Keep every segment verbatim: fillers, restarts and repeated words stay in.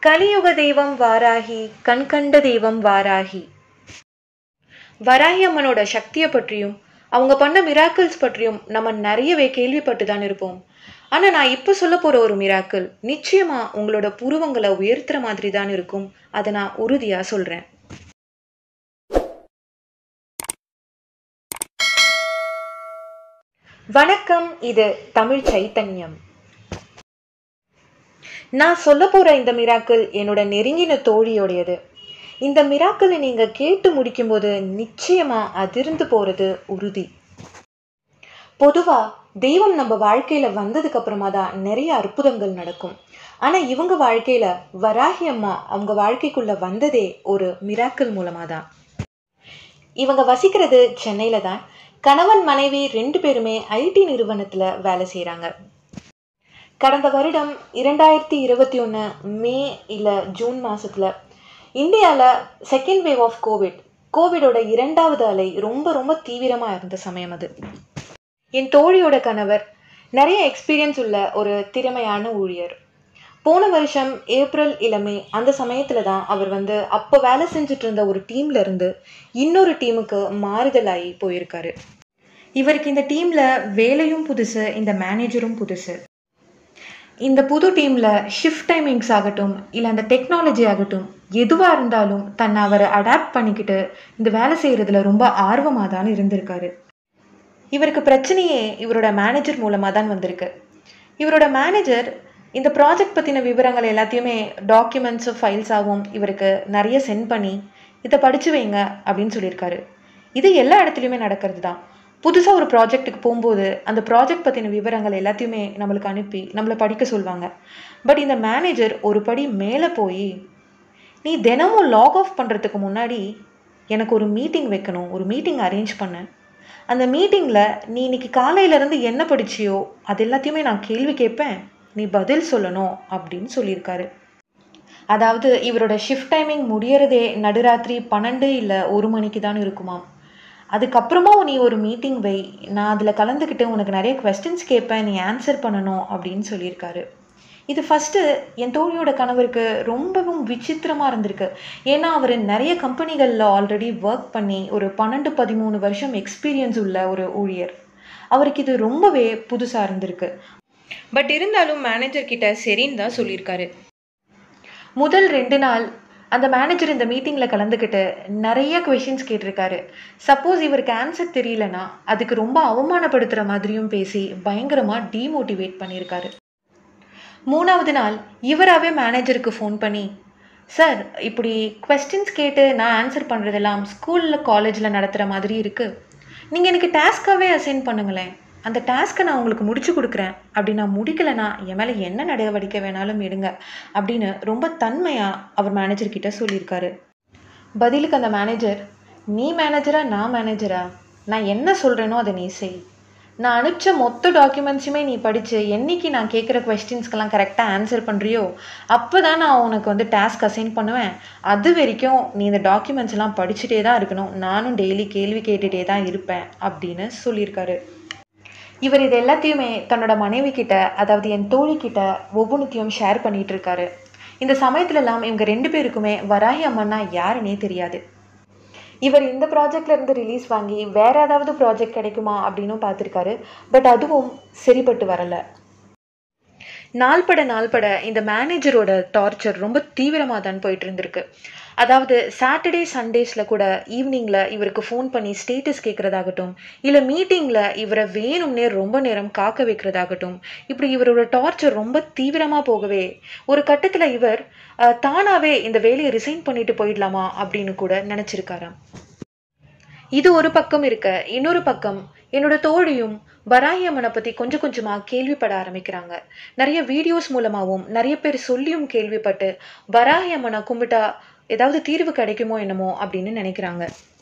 கலியுக தெய்வம் வாராகி, கண்கண்ட தெய்வம் வாராகி. வராகி அம்மனோட சக்தியை பற்றியும் அவங்க பண்ண மிராக்கிள்ஸ் பற்றியும் நம்ம நிறையவே கேள்விப்பட்டு தான் இருப்போம். ஆனால் நான் இப்போ சொல்ல போகிற ஒரு மிராக்கிள் நிச்சயமாக உங்களோட புருவங்களை உயர்த்துற மாதிரி தான் இருக்கும். அதை நான் உறுதியாக சொல்கிறேன். வணக்கம், இது தமிழ் சைத்தன்யம். நான் சொல்ல போகிற இந்த மிராக்கிள் என்னோட நெருங்கின தோழியோடையது. இந்த மிராக்கிளை நீங்கள் கேட்டு முடிக்கும்போது நிச்சயமாக அதிர்ந்து போகிறது உறுதி. பொதுவாக தெய்வம் நம்ம வாழ்க்கையில் வந்ததுக்கு அப்புறமா தான் நிறைய அற்புதங்கள் நடக்கும். ஆனால் இவங்க வாழ்க்கையில் வராகி அம்மா அவங்க வாழ்க்கைக்குள்ளே வந்ததே ஒரு மிராக்கிள் மூலமாக தான். இவங்க வசிக்கிறது சென்னையில் தான். கணவன் மனைவி ரெண்டு பேருமே ஐடி நிறுவனத்தில் வேலை செய்கிறாங்க. கடந்த வருடம் இரண்டாயிரத்தி இருபத்தி ஒன்று மே இல்லை ஜூன் மாதத்தில் இந்தியாவில் செகண்ட் வேவ் ஆஃப் கோவிட் கோவிடோட இரண்டாவது அலை ரொம்ப ரொம்ப தீவிரமாக இருந்த சமயம் அது. என் தோழியோட கணவர் நிறைய எக்ஸ்பீரியன்ஸ் உள்ள ஒரு திறமையான ஊழியர். போன வருஷம் ஏப்ரல் இளமே அந்த சமயத்தில் தான் அவர் வந்து அப்போ வேலை செஞ்சுட்டு இருந்த ஒரு டீம்ல இருந்து இன்னொரு டீமுக்கு மாறுதலாகி போயிருக்காரு. இவருக்கு இந்த டீமில் வேலையும் புதுசு, இந்த மேனேஜரும் புதுசு. இந்த புது டீமில் ஷிஃப்ட் டைமிங்ஸ் ஆகட்டும் இல்லை அந்த டெக்னாலஜி ஆகட்டும் எதுவாக இருந்தாலும் தன்னை அவர் அடாப்ட் பண்ணிக்கிட்டு இந்த வேலை செய்கிறதுல ரொம்ப ஆர்வமாக தான் இருந்திருக்காரு. இவருக்கு பிரச்சனையே இவரோட மேனேஜர் மூலமாக தான் வந்திருக்கு. இவரோட மேனேஜர் இந்த ப்ராஜெக்ட் பற்றின விவரங்கள் எல்லாத்தையுமே டாக்குமெண்ட்ஸு ஃபைல்ஸாகவும் இவருக்கு நிறைய சென்ட் பண்ணி இதை படித்து வைங்க அப்படின்னு சொல்லியிருக்காரு. இது எல்லா இடத்துலையுமே நடக்கிறது தான். புதுசாக ஒரு ப்ராஜெக்ட்டுக்கு போகும்போது அந்த ப்ராஜெக்ட் பற்றின விவரங்கள் எல்லாத்தையுமே நம்மளுக்கு அனுப்பி நம்மளை படிக்க சொல்லுவாங்க. பட் இந்த மேனேஜர் ஒரு படி மேலே போய், நீ தினமும் லாக் ஆஃப் பண்ணுறதுக்கு முன்னாடி எனக்கு ஒரு மீட்டிங் வைக்கணும், ஒரு மீட்டிங் அரேஞ்ச் பண்ண. அந்த மீட்டிங்கில் நீ இன்னைக்கு காலையிலேருந்து என்ன படிச்சியோ அது எல்லாத்தையுமே நான் கேள்வி கேட்பேன், நீ பதில் சொல்லணும் அப்படின்னு சொல்லியிருக்காரு. அதாவது இவரோட ஷிஃப்ட் டைமிங் முடியறதே நடுராத்திரி பன்னெண்டு இல்லை ஒரு மணிக்கு தான் இருக்குமா. அதுக்கப்புறமா நீ ஒரு மீட்டிங் வை, நான் அதில் கலந்துக்கிட்டு உனக்கு நிறைய கொஸ்டின்ஸ் கேட்பேன், நீ ஆன்சர் பண்ணணும் அப்படின்னு சொல்லியிருக்காரு. இது ஃபஸ்ட்டு என் தோழியோட கணவருக்கு ரொம்பவும் விசித்திரமாக இருந்திருக்கு. ஏன்னா அவர் நிறைய கம்பெனிகளில் ஆல்ரெடி ஒர்க் பண்ணி ஒரு பன்னெண்டு பதிமூணு வருஷம் எக்ஸ்பீரியன்ஸ் உள்ள ஒரு ஊழியர். அவருக்கு இது ரொம்பவே புதுசாக இருந்திருக்கு. பட் இருந்தாலும் மேனேஜர் கிட்ட சரின்னு தான் சொல்லியிருக்காரு. முதல் ரெண்டு நாள் அந்த மேனேஜர் இந்த மீட்டிங்கில் கலந்துக்கிட்டு நிறைய கொஷின்ஸ் கேட்டிருக்காரு. சப்போஸ் இவருக்கு ஆன்சர் தெரியலனா அதுக்கு ரொம்ப அவமானப்படுத்துகிற மாதிரியும் பேசி பயங்கரமாக டீமோட்டிவேட் பண்ணியிருக்காரு. மூணாவது நாள் இவராகவே மேனேஜருக்கு ஃபோன் பண்ணி, சார் இப்படி கொஸ்டின்ஸ் கேட்டு நான் ஆன்சர் பண்ணுறதெல்லாம் ஸ்கூலில் காலேஜில் நடத்துகிற மாதிரி இருக்குது, நீங்கள் எனக்கு டாஸ்க்காகவே அசைன் பண்ணுங்களேன், அந்த டாஸ்க்கை நான் உங்களுக்கு முடிச்சு கொடுக்குறேன், அப்படி நான் முடிக்கலைன்னா என் மேலே என்ன நடவடிக்கை வேணாலும் எடுங்க அப்படின்னு ரொம்ப தன்மையாக அவர் மேனேஜர்கிட்ட சொல்லியிருக்காரு. பதிலுக்கு அந்த மேனேஜர், நீ மேனேஜரா நான் மேனேஜரா, நான் என்ன சொல்கிறேனோ அதை நீ செய், நான் அனுப்பிச்ச மொத்த டாக்குமெண்ட்ஸுமே நீ படித்து என்னைக்கு நான் கேட்குற கொஸ்டின்ஸ்க்கெல்லாம் கரெக்டாக ஆன்சர் பண்ணுறியோ அப்போ தான் நான் உனக்கு வந்து டாஸ்க் அசைன் பண்ணுவேன், அது வரைக்கும் நீ இந்த டாக்குமெண்ட்ஸ் எல்லாம் படிச்சுட்டே தான் இருக்கணும், நானும் டெய்லி கேள்வி கேட்டுகிட்டே தான் இருப்பேன் அப்படின்னு சொல்லியிருக்காரு. இவர் இது எல்லாத்தையுமே தன்னோட மனைவி கிட்ட, அதாவது என் தோழி கிட்ட ஒவ்வொன்றுத்தையும் ஷேர் பண்ணிட்டு இருக்காரு. இந்த சமயத்துலலாம் இவங்க ரெண்டு பேருக்குமே வராகி அம்மன்னா யாருன்னே தெரியாது. இவர் இந்த ப்ராஜெக்ட்ல இருந்து ரிலீஸ் வாங்கி வேற ஏதாவது ப்ராஜெக்ட் கிடைக்குமா அப்படின்னு பார்த்துருக்காரு. பட் அதுவும் சரிப்பட்டு வரல. நாள்பட நாள்பட இந்த மேனேஜரோட டார்ச்சர் ரொம்ப தீவிரமாக தான் போயிட்டு இருந்திருக்கு. அதாவது சாட்டர்டே சண்டேஸில் கூட ஈவினிங்கில் இவருக்கு ஃபோன் பண்ணி ஸ்டேட்டஸ் கேட்குறதாகட்டும், இல்லை மீட்டிங்கில் இவரை வேணும்னே ரொம்ப நேரம் காக்க வைக்கிறதாகட்டும், இப்படி இவரோட டார்ச்சர் ரொம்ப தீவிரமாக போகவே ஒரு கட்டத்தில் இவர் தானாகவே இந்த வேலையை ரிசைன் பண்ணிட்டு போயிடலாமா அப்படின்னு கூட நினச்சிருக்காராம். இது ஒரு பக்கம் இருக்க, இன்னொரு பக்கம் என்னோட தோழியும் வராகி அம்மனை பற்றி கொஞ்சம் கொஞ்சமாக கேள்விப்பட ஆரம்பிக்கிறாங்க. நிறைய வீடியோஸ் மூலமாகவும் நிறைய பேர் சொல்லியும் கேள்விப்பட்டு வராகி அம்மனை கும்பிட்டா ஏதாவது தீர்வு கிடைக்குமோ என்னமோ அப்படின்னு நினைக்கிறாங்க.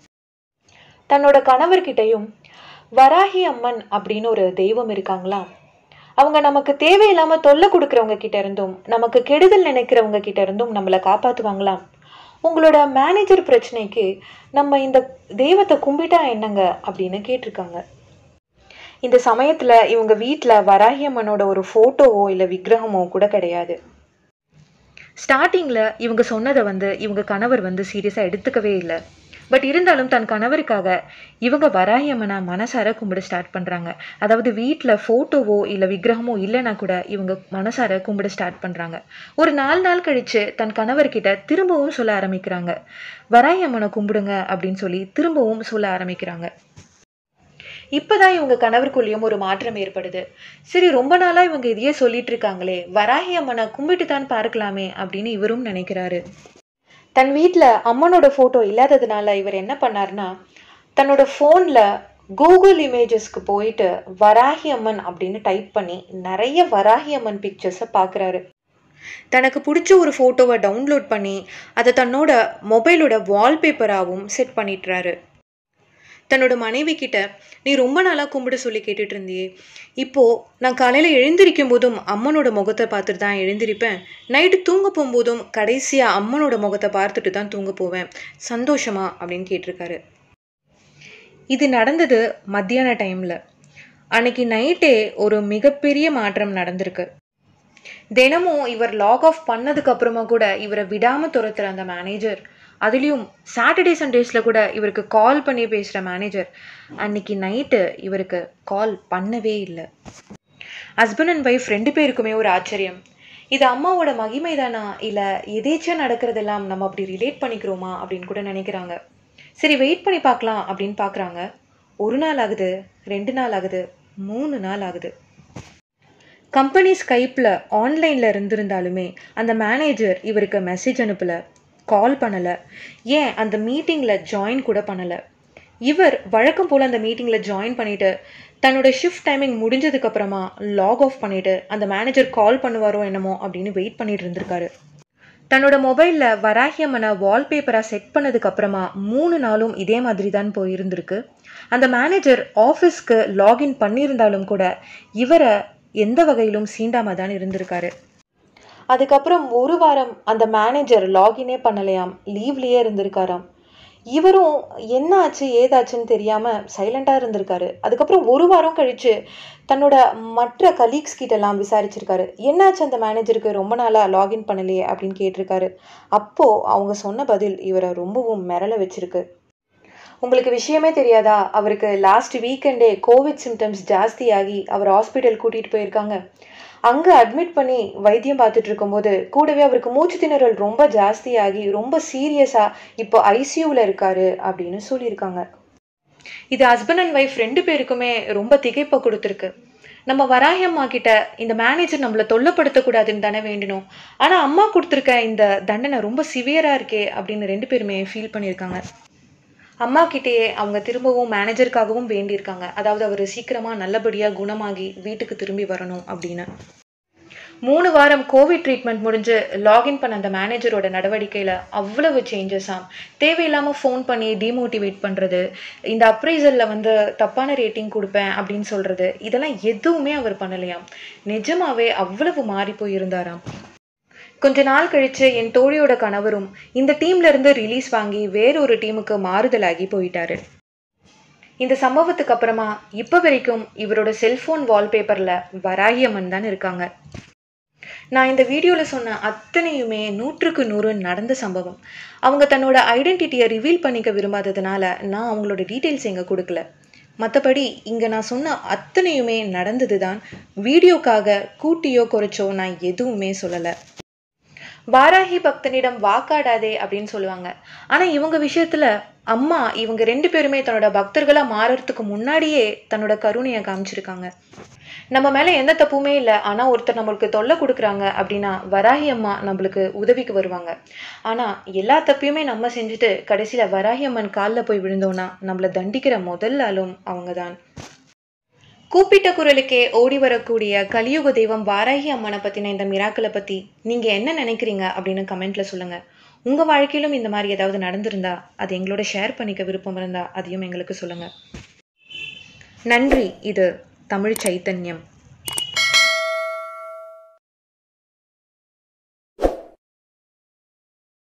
தன்னோட கணவர்கிட்டையும் வராகி அம்மன் அப்படின்னு ஒரு தெய்வம் இருக்காங்களா, அவங்க நமக்கு தேவையில்லாமல் தொல்லை கொடுக்குறவங்க கிட்ட இருந்தும் நமக்கு கெடுதல் நினைக்கிறவங்க கிட்ட இருந்தும் நம்மளை காப்பாற்றுவாங்களாம், உங்களோட மேனேஜர் பிரச்சனைக்கு நம்ம இந்த தெய்வத்தை கும்பிட்டா என்னங்க அப்படின்னு கேட்டிருக்காங்க. இந்த சமயத்தில் இவங்க வீட்டில் வராகி அம்மனோட ஒரு ஃபோட்டோவோ இல்லை விக்கிரகமோ கூட கிடையாது. ஸ்டார்டிங்கில் இவங்க சொன்னதை வந்து இவங்க கணவர் வந்து சீரியஸாக எடுத்துக்கவே இல்லை. பட் இருந்தாலும் தன் கணவருக்காக இவங்க வராகி அம்மனை மனசார கும்பிட ஸ்டார்ட் பண்ணுறாங்க. அதாவது வீட்டில் ஃபோட்டோவோ இல்லை விக்கிரகமோ இல்லைன்னா கூட இவங்க மனசார கும்பிட ஸ்டார்ட் பண்ணுறாங்க. ஒரு நாலு நாள் கழித்து தன் கணவர்கிட்ட திரும்பவும் சொல்ல ஆரம்பிக்கிறாங்க, வராகி அம்மனை கும்பிடுங்க அப்படின்னு சொல்லி திரும்பவும் சொல்ல ஆரம்பிக்கிறாங்க. இப்போதான் இவங்க கணவருக்குள்ளேயும் ஒரு மாற்றம் ஏற்படுது. சரி, ரொம்ப நாளாக இவங்க இதையே சொல்லிட்டு இருக்காங்களே, வராகி அம்மனை கும்பிட்டு தான் பார்க்கலாமே அப்படின்னு இவரும் நினைக்கிறாரு. தன் வீட்டில் அம்மனோட ஃபோட்டோ இல்லாததுனால இவர் என்ன பண்ணார்னா, தன்னோட ஃபோனில் கூகுள் இமேஜஸ்க்கு போயிட்டு வராகி அம்மன் அப்படின்னு டைப் பண்ணி நிறைய வராகி அம்மன் பிக்சர்ஸை பார்க்குறாரு. தனக்கு பிடிச்ச ஒரு ஃபோட்டோவை டவுன்லோட் பண்ணி அதை தன்னோட மொபைலோட வால்பேப்பராகவும் செட் பண்ணிட்டுறாரு. தன்னோட மனைவி கிட்ட, நீ ரொம்ப நாளாக கும்பிட சொல்லி கேட்டுட்டு இருந்தியே, இப்போது நான் காலையில் எழுந்திருக்கும் போதும் அம்மனோட முகத்தை பார்த்துட்டு தான் எழுந்திருப்பேன், நைட்டு தூங்க போகும்போதும் கடைசியாக அம்மனோட முகத்தை பார்த்துட்டு தான் தூங்க போவேன், சந்தோஷமா அப்படின்னு கேட்டிருக்காரு. இது நடந்தது மத்தியான டைமில். அன்னைக்கு நைட்டே ஒரு மிகப்பெரிய மாற்றம் நடந்திருக்கு. தினமும் இவர் லாக் ஆஃப் பண்ணதுக்கு அப்புறமா கூட இவரை விடாமல் துரத்துற அந்த மேனேஜர், அதுலேயும் சாட்டர்டே சண்டேஸில் கூட இவருக்கு கால் பண்ணி பேசுகிற மேனேஜர் அன்னைக்கு நைட்டு இவருக்கு கால் பண்ணவே இல்லை. ஹஸ்பண்ட் அண்ட் ஒய்ஃப் ரெண்டு பேருக்குமே ஒரு ஆச்சரியம். இது அம்மாவோட மகிமை தானா, இல்லை எதேச்சியாக நடக்கிறதெல்லாம் நம்ம அப்படி ரிலேட் பண்ணிக்கிறோமா அப்படின்னு கூட நினைக்கிறாங்க. சரி, வெயிட் பண்ணி பார்க்கலாம் அப்படின்னு பார்க்குறாங்க. ஒரு நாள் ஆகுது, ரெண்டு நாள் ஆகுது, மூணு நாள் ஆகுது. கம்பெனி ஸ்கைப்பில் ஆன்லைனில் இருந்திருந்தாலுமே அந்த மேனேஜர் இவருக்கு மெசேஜ் அனுப்பலை, கால் பண்ணலை, ஏன் அந்த மீட்டிங்கில் ஜாயின் கூட பண்ணலை. இவர் வழக்கம் போல் அந்த மீட்டிங்கில் ஜாயின் பண்ணிவிட்டு தன்னோட ஷிஃப்ட் டைமிங் முடிஞ்சதுக்கப்புறமா லாக் ஆஃப் பண்ணிவிட்டு அந்த மேனேஜர் கால் பண்ணுவாரோ என்னமோ அப்படின்னு வெயிட் பண்ணிட்டு இருந்திருக்காரு. தன்னோட மொபைலில் வராகி அம்மனை வால்பேப்பராக செட் பண்ணதுக்கப்புறமா மூணு நாளும் இதே மாதிரி தான் போயிருந்திருக்கு. அந்த மேனேஜர் ஆஃபீஸ்க்கு லாகின் பண்ணியிருந்தாலும் கூட இவரை எந்த வகையிலும் சீண்டாமல் தான் இருந்திருக்காரு. அதுக்கப்புறம் ஒரு வாரம் அந்த மேனேஜர் லாகினே பண்ணலையாம், லீவ்லேயே இருந்திருக்காராம். இவரும் என்ன ஆச்சு ஏதாச்சுன்னு தெரியாமல் சைலண்ட்டாக இருந்திருக்காரு. அதுக்கப்புறம் ஒரு வாரம் கழித்து தன்னோட மற்ற கலீக்ஸ் கிட்டெல்லாம் விசாரிச்சிருக்காரு, என்னாச்சு அந்த மேனேஜருக்கு ரொம்ப நாளாக லாகின் பண்ணலையே அப்படின்னு கேட்டிருக்காரு. அப்போது அவங்க சொன்ன பதில் இவரை ரொம்பவும் மிரள வச்சிருக்கு. உங்களுக்கு விஷயமே தெரியாதா, அவருக்கு லாஸ்ட் வீக்கெண்டே கோவிட் சிம்டம்ஸ் ஜாஸ்தியாகி அவர் ஹாஸ்பிட்டல் கூட்டிகிட்டு போயிருக்காங்க. அங்கே அட்மிட் பண்ணி வைத்தியம் பார்த்துட்டு இருக்கும்போது கூடவே அவருக்கு மூச்சு திணறல் ரொம்ப ஜாஸ்தியாகி ரொம்ப சீரியஸாக இப்போ ஐசியூவில் இருக்காரு அப்படின்னு சொல்லியிருக்காங்க. இது ஹஸ்பண்ட் அண்ட் ஒய்ஃப் ரெண்டு பேருக்குமே ரொம்ப திகைப்பை கொடுத்துருக்கு. நம்ம வராகி அம்மா கிட்ட இந்த மேனேஜர் நம்மளை தொல்லைப்படுத்தக்கூடாதுன்னு தானே வேண்டணும், ஆனால் அம்மா கொடுத்துருக்க இந்த தண்டனை ரொம்ப சிவியராக இருக்கே அப்படின்னு ரெண்டு பேருமே ஃபீல் பண்ணியிருக்காங்க. அம்மா கிட்டேயே அவங்க திரும்பவும் மேனேஜருக்காகவும் வேண்டியிருக்காங்க, அதாவது அவர் சீக்கிரமாக நல்லபடியாக குணமாகி வீட்டுக்கு திரும்பி வரணும் அப்படின்னு. மூணு வாரம் கோவிட் ட்ரீட்மெண்ட் முடிஞ்சு லாகின் பண்ண அந்த மேனேஜரோட நடவடிக்கையில் அவ்வளவு சேஞ்சஸாம். தேவையில்லாமல் ஃபோன் பண்ணி டிமோட்டிவேட் பண்ணுறது, இந்த அப்ரைசலில் வந்து தப்பான ரேட்டிங் கொடுப்பேன் அப்படின்னு சொல்கிறது, இதெல்லாம் எதுவுமே அவர் பண்ணலையாம். நிஜமாவே அவ்வளவு மாறி போயிருந்தாராம். கொஞ்ச நாள் கழித்து என் தோழியோட கணவரும் இந்த டீம்ல இருந்து ரிலீஸ் வாங்கி வேறொரு டீமுக்கு மாறுதலாகி போயிட்டாரு. இந்த சம்பவத்துக்கு அப்புறமா இப்போ வரைக்கும் இவரோட செல்ஃபோன் வால்பேப்பரில் வராகி அம்மன் தான் இருக்காங்க. நான் இந்த வீடியோவில் சொன்ன அத்தனையுமே நூற்றுக்கு நூறு நடந்த சம்பவம். அவங்க தன்னோட ஐடென்டிட்டியை ரிவீல் பண்ணிக்க விரும்பாததுனால நான் அவங்களோட டீட்டெயில்ஸ் எங்கே கொடுக்கல. மற்றபடி இங்கே நான் சொன்ன அத்தனையுமே நடந்தது தான். வீடியோக்காக கூட்டியோ குறைச்சோ நான் எதுவுமே சொல்லலை. வாராகி பக்தனிடம் வாக்காடாதே அப்படின்னு சொல்லுவாங்க. ஆனால் இவங்க விஷயத்தில் அம்மா இவங்க ரெண்டு பேருமே தன்னோட பக்தர்களாக மாறுறதுக்கு முன்னாடியே தன்னோட கருணையை காமிச்சிருக்காங்க. நம்ம மேலே எந்த தப்புமே இல்லை, ஆனால் ஒருத்தர் நம்மளுக்கு தொல்லை கொடுக்குறாங்க அப்படின்னா வராகி அம்மா நம்மளுக்கு உதவிக்கு வருவாங்க. ஆனால் எல்லா தப்பையுமே நம்ம செஞ்சுட்டு கடைசியில் வராகி அம்மன் காலில் போய் விழுந்தோன்னா நம்மளை தண்டிக்கிற முதல் ஆளும் அவங்க தான். கூப்பிட்ட குரலுக்கே ஓடி வரக்கூடிய கலியுக தெய்வம் வாராகி அம்மனை பற்றின இந்த மிராக்களை பற்றி நீங்கள் என்ன நினைக்கிறீங்க அப்படின்னு கமெண்ட்டில் சொல்லுங்கள். உங்கள் வாழ்க்கையிலும் இந்த மாதிரி ஏதாவது நடந்திருந்தா அது எங்களோட ஷேர் பண்ணிக்க விருப்பம் இருந்தால் அதையும் எங்களுக்கு சொல்லுங்கள். நன்றி. இது தமிழ் சைத்தன்யம்.